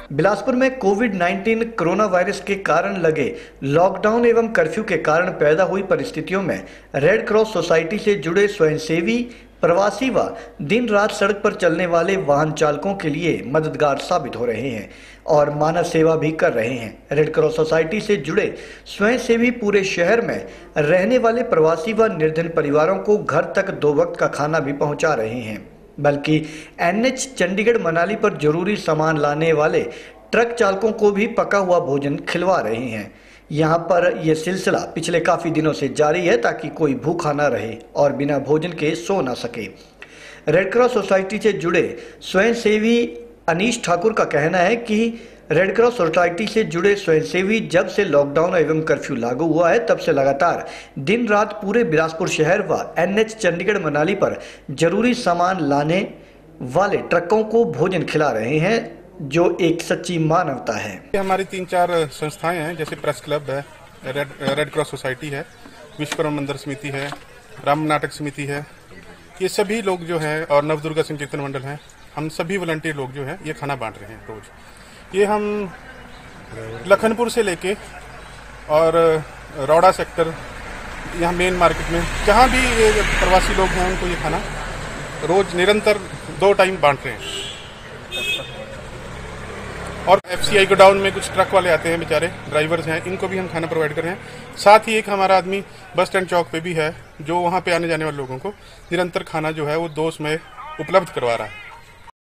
बिलासपुर में कोविड-19 corona virus के कारण लगे लॉकडाउन एवं कर्फ्यू के कारण पैदा हुई परिस्थितियों में रेड क्रॉस सोसाइटी से जुड़े स्वयंसेवी, प्रवासी व दिन रात सड़क पर चलने वाले वाहन चालकों के लिए मददगार साबित हो रहे हैं और मानव सेवा भी कर रहे हैं। रेड क्रॉस सोसाइटी से जुड़े स्वयंसेवी पूरे शहर में रहने वाले प्रवासी व निर्धन परिवारों को घर तक 2 वक्त का खाना भी पहुंचा रहे हैं, बल्कि एनएच चंडीगढ़ मनाली पर जरूरी सामान लाने वाले ट्रक चालकों को भी पका हुआ भोजन खिलवा रहे हैं। यहां पर यह सिलसिला पिछले काफी दिनों से जारी है ताकि कोई भूखा ना रहे और बिना भोजन के सो ना सके। रेड क्रॉस सोसाइटी से जुड़े स्वयंसेवी अनीश ठाकुर का कहना है कि रेड क्रॉस सोसाइटी से जुड़े स्वयंसेवी जब से लॉकडाउन एवं कर्फ्यू लागू हुआ है तब से लगातार दिन रात पूरे बिलासपुर शहर व एनएच चंडीगढ़ मनाली पर जरूरी सामान लाने वाले ट्रकों को भोजन खिला रहे हैं, जो एक सच्ची मानवता है। हमारी 3-4 संस्थाएं हैं, जैसे प्रेस क्लब है, रेड क्रॉस सोसाइटी है, विश्वकर्मा मंदिर समिति है, राम नाटक समिति है। ये सभी लोग जो है और नवदुर्गा संकीर्तन मंडल है, हम सभी वॉलंटियर लोग जो है ये खाना बांट रहे हैं रोज। ये हम लखनपुर से लेके और रौड़ा सेक्टर, यहाँ मेन मार्केट में जहाँ भी ये प्रवासी लोग हैं उनको ये खाना रोज निरंतर 2 टाइम बांट रहे हैं। और एफसीआई गोडाउन में कुछ ट्रक वाले आते हैं, बेचारे ड्राइवर्स हैं, इनको भी हम खाना प्रोवाइड कर रहे हैं। साथ ही एक हमारा आदमी बस स्टैंड चौक पे भी है, जो वहाँ पे आने जाने वाले लोगों को निरंतर खाना जो है वो 2 समय उपलब्ध करवा रहा है।